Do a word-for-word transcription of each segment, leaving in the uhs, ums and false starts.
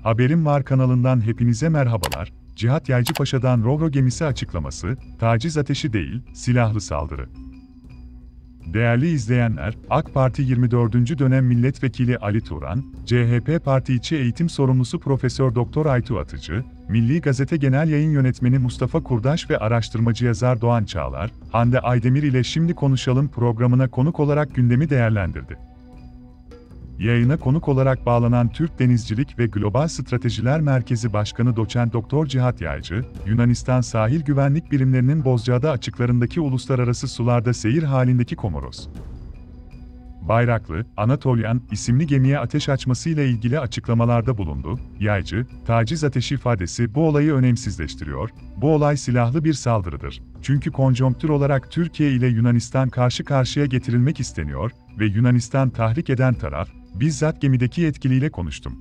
Haberim Var kanalından hepinize merhabalar. Cihat Yaycıpaşa'dan Ro-Ro gemisi açıklaması, taciz ateşi değil, silahlı saldırı. Değerli izleyenler, AK Parti yirmi dördüncü dönem milletvekili Ali Turan, C H P Parti İçi Eğitim Sorumlusu Profesör Doktor Aytu Atıcı, Milli Gazete Genel Yayın Yönetmeni Mustafa Kurdaş ve araştırmacı yazar Doğan Çağlar, Hande Aydemir ile Şimdi Konuşalım programına konuk olarak gündemi değerlendirdi. Yayına konuk olarak bağlanan Türk Denizcilik ve Global Stratejiler Merkezi Başkanı Doçent Doktor Cihat Yaycı, Yunanistan Sahil Güvenlik Birimlerinin Bozcaada açıklarındaki uluslararası sularda seyir halindeki Komoros bayraklı Anatolian isimli gemiye ateş açmasıyla ilgili açıklamalarda bulundu. Yaycı, taciz ateşi ifadesi bu olayı önemsizleştiriyor, bu olay silahlı bir saldırıdır. Çünkü konjonktür olarak Türkiye ile Yunanistan karşı karşıya getirilmek isteniyor ve Yunanistan tahrik eden taraf, bizzat gemideki yetkiliyle konuştum.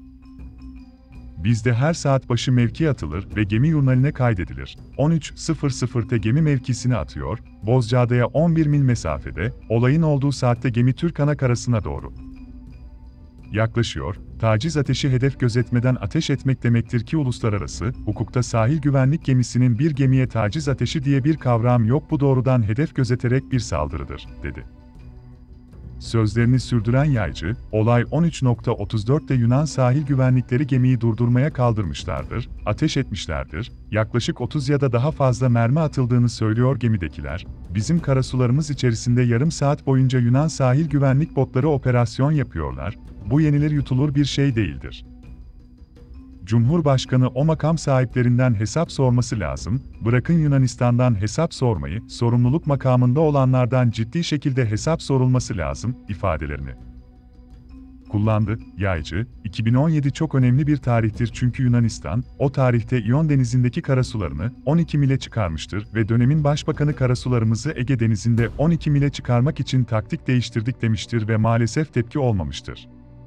Bizde her saat başı mevki atılır ve gemi jurnaline kaydedilir. on üç sıfır sıfır'te gemi mevkisini atıyor, Bozcaada'ya on bir mil mesafede, olayın olduğu saatte gemi Türk ana karasına doğru yaklaşıyor. Taciz ateşi hedef gözetmeden ateş etmek demektir ki uluslararası hukukta sahil güvenlik gemisinin bir gemiye taciz ateşi diye bir kavram yok, bu doğrudan hedef gözeterek bir saldırıdır, dedi. Sözlerini sürdüren Yaycı, olay on üç otuz dört'te Yunan sahil güvenlikleri gemiyi durdurmaya kaldırmışlardır, ateş etmişlerdir, yaklaşık otuz ya da daha fazla mermi atıldığını söylüyor gemidekiler, bizim karasularımız içerisinde yarım saat boyunca Yunan sahil güvenlik botları operasyon yapıyorlar, bu yenilir yutulur bir şey değildir. Cumhurbaşkanı o makam sahiplerinden hesap sorması lazım, bırakın Yunanistan'dan hesap sormayı, sorumluluk makamında olanlardan ciddi şekilde hesap sorulması lazım, ifadelerini kullandı. Yaycı, iki bin on yedi çok önemli bir tarihtir çünkü Yunanistan, o tarihte İyon Denizi'ndeki karasularını on iki mile çıkarmıştır ve dönemin başbakanı karasularımızı Ege Denizi'nde on iki mile çıkarmak için taktik değiştirdik demiştir ve maalesef tepki olmamıştır.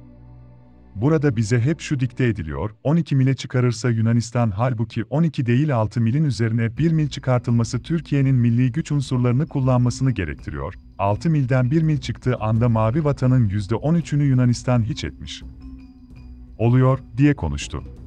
Burada bize hep şu dikte ediliyor, on iki mile çıkarırsa Yunanistan, halbuki on iki değil altı milin üzerine bir mil çıkartılması Türkiye'nin milli güç unsurlarını kullanmasını gerektiriyor. altı milden bir mil çıktığı anda Mavi Vatan'ın yüzde on üç'ünü Yunanistan hiç etmiş oluyor, diye konuştu.